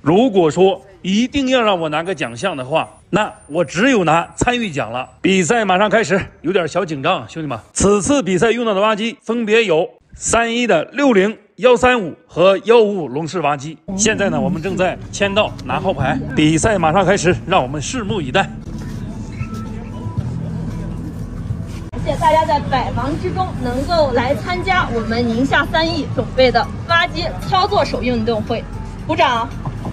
如果说一定要让我拿个奖项的话，那我只有拿参与奖了。比赛马上开始，有点小紧张，兄弟们。此次比赛用到的挖机分别有31的60、135和155龙式挖机。现在呢，我们正在签到拿号牌，比赛马上开始，让我们拭目以待。 谢谢大家在百忙之中能够来参加我们宁夏3亿准备的挖机操作手运动会，鼓掌！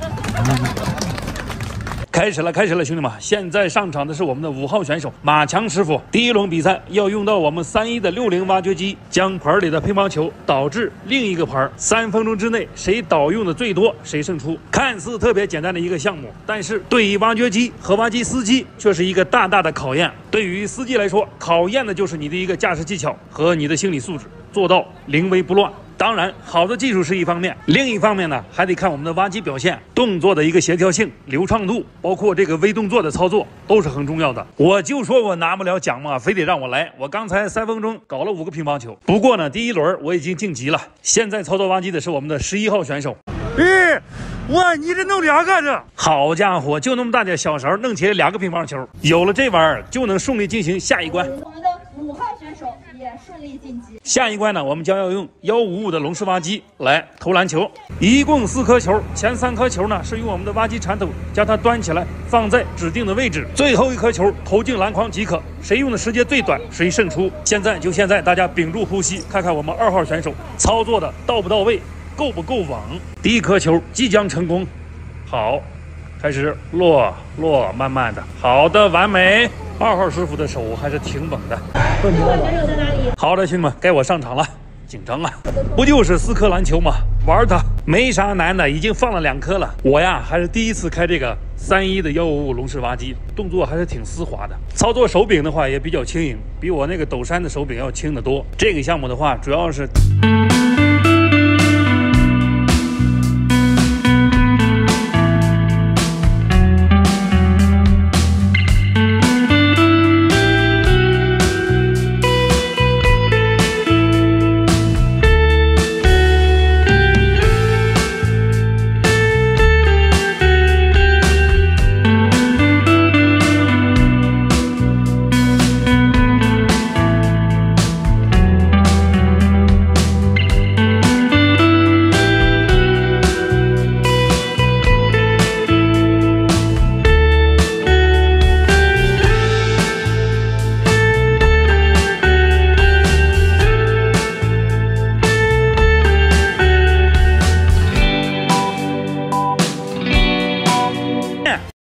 开始了，兄弟们！现在上场的是我们的5号选手马强师傅。第一轮比赛要用到我们31的60挖掘机，将盘里的乒乓球导至另一个盘，3分钟之内谁导用的最多，谁胜出。看似特别简单的一个项目，但是对于挖掘机和挖机司机却是一个大大的考验。对于司机来说，考验的就是你的一个驾驶技巧和你的心理素质，做到临危不乱。当然，好的技术是一方面，另一方面呢，还得看我们的挖机表现，动作的一个协调性、流畅度，包括这个微动作的操作都是很重要的。我就说我拿不了奖嘛，非得让我来。我刚才3分钟搞了5个乒乓球，不过呢，第一轮我已经晋级了。现在操作挖机的是我们的11号选手。哇，你这弄2个这，好家伙，就那么大点小勺，弄起来2个乒乓球，有了这玩意儿就能顺利进行下一关。 我们的5号选手也顺利晋级。 下一关呢，我们将要用155的龙式挖机来投篮球，一共4颗球，前3颗球呢是用我们的挖机铲头将它端起来放在指定的位置，最后1颗球投进篮筐即可，谁用的时间最短谁胜出。现在，大家屏住呼吸，看看我们2号选手操作的到不到位，够不够稳。第一颗球即将成功，好，开始落，慢慢的，好的，完美。2号师傅的手还是挺稳的。 6号选手在哪里？ 好的，兄弟们，该我上场了，紧张啊！不就是4颗篮球吗？玩它没啥难的，已经放了2颗了。我呀还是第一次开这个31的155龙式挖机，动作还是挺丝滑的。操作手柄的话也比较轻盈，比我那个斗山的手柄要轻得多。这个项目的话，主要是。